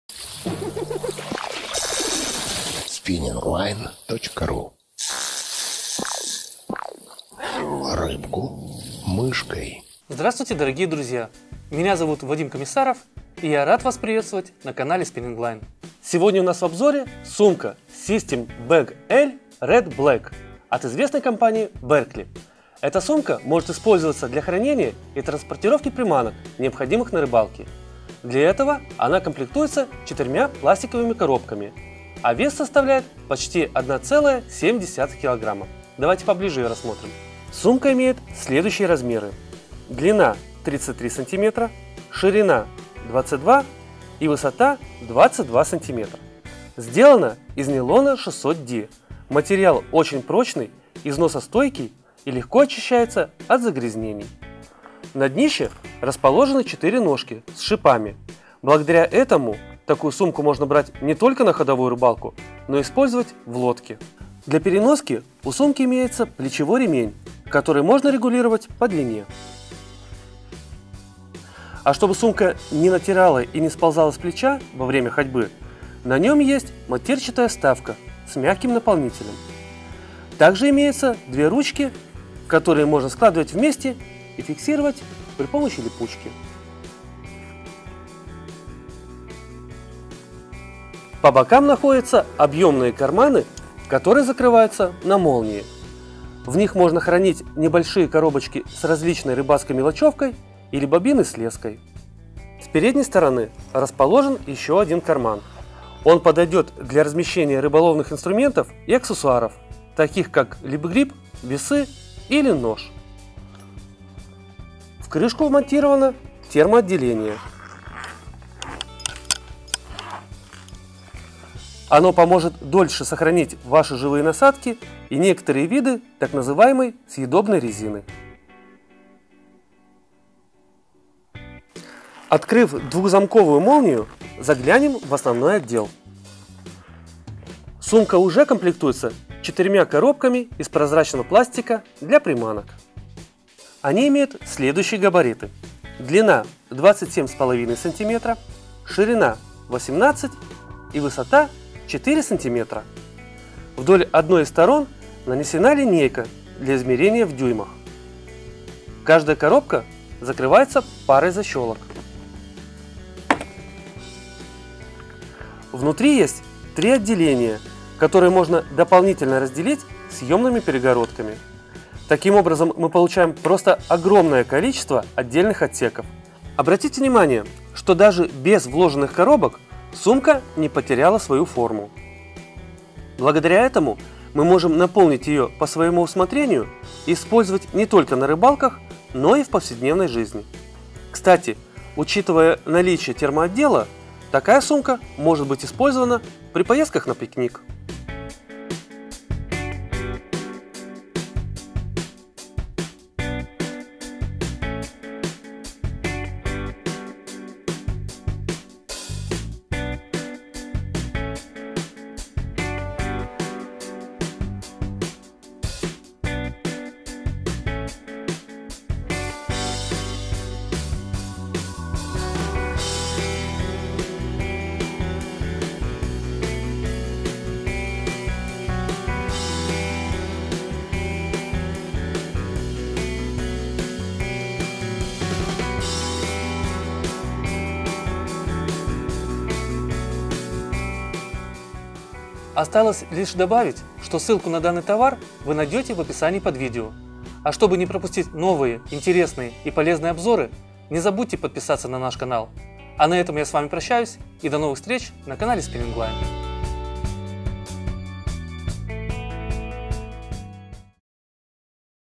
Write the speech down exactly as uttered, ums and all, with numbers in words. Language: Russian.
спиннинг лайн точка ру. Рыбку мышкой. Здравствуйте, дорогие друзья! Меня зовут Вадим Комиссаров, и я рад вас приветствовать на канале Spinning Line. Сегодня у нас в обзоре сумка System Bag L Red Black от известной компании Berkley. Эта сумка может использоваться для хранения и транспортировки приманок, необходимых на рыбалке. Для этого она комплектуется четырьмя пластиковыми коробками, а вес составляет почти одна целая семь десятых килограмма. Давайте поближе ее рассмотрим. Сумка имеет следующие размеры. Длина тридцать три сантиметра, ширина двадцать два и высота двадцать два сантиметра. Сделана из нейлона шестьсот ди. Материал очень прочный, износостойкий и легко очищается от загрязнений. На днище расположены четыре ножки с шипами. Благодаря этому такую сумку можно брать не только на ходовую рыбалку, но и использовать в лодке. Для переноски у сумки имеется плечевой ремень, который можно регулировать по длине. А чтобы сумка не натирала и не сползала с плеча во время ходьбы, на нем есть матерчатая вставка с мягким наполнителем. Также имеются две ручки, которые можно складывать вместе и фиксировать при помощи липучки. По бокам находятся объемные карманы, которые закрываются на молнии. В них можно хранить небольшие коробочки с различной рыбацкой мелочевкой или бобины с леской. С передней стороны расположен еще один карман. Он подойдет для размещения рыболовных инструментов и аксессуаров, таких как лип-гриб, весы или нож. В крышку вмонтировано термоотделение. Оно поможет дольше сохранить ваши живые насадки и некоторые виды так называемой съедобной резины. Открыв двухзамковую молнию, заглянем в основной отдел. Сумка уже комплектуется четырьмя коробками из прозрачного пластика для приманок. Они имеют следующие габариты. Длина двадцать семь и пять сантиметра, ширина восемнадцать и высота четыре сантиметра. Вдоль одной из сторон нанесена линейка для измерения в дюймах. Каждая коробка закрывается парой защелок. Внутри есть три отделения, которые можно дополнительно разделить съемными перегородками. Таким образом мы получаем просто огромное количество отдельных отсеков. Обратите внимание, что даже без вложенных коробок сумка не потеряла свою форму. Благодаря этому мы можем наполнить ее по своему усмотрению и использовать не только на рыбалках, но и в повседневной жизни. Кстати, учитывая наличие термоотдела, такая сумка может быть использована при поездках на пикник. Осталось лишь добавить, что ссылку на данный товар вы найдете в описании под видео. А чтобы не пропустить новые, интересные и полезные обзоры, не забудьте подписаться на наш канал. А на этом я с вами прощаюсь и до новых встреч на канале Spinning Line.